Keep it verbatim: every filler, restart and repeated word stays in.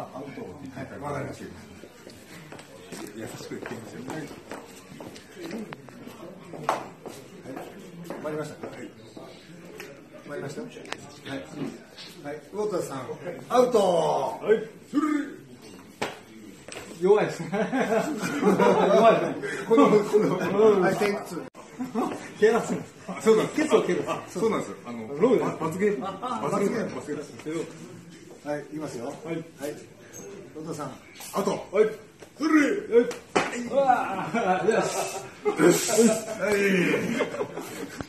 あ、アウト。はい、わかりました。優しく言っていいんですよ。はい。決まりました。はい。決まりました。はい。はい。魚田さん、アウト。はい。 弱いですね。弱い。 この、この、はい、テイクツー。 蹴らすんです。 そうなんです。 ケツを蹴る。 そうなんです。あの、 ロー罰ゲーム。罰ゲーム。罰ゲーム。はい、いきますよ。はい。はい。魚田さん、アウト。はい。スリー。はい。 うわー。よし。 はい。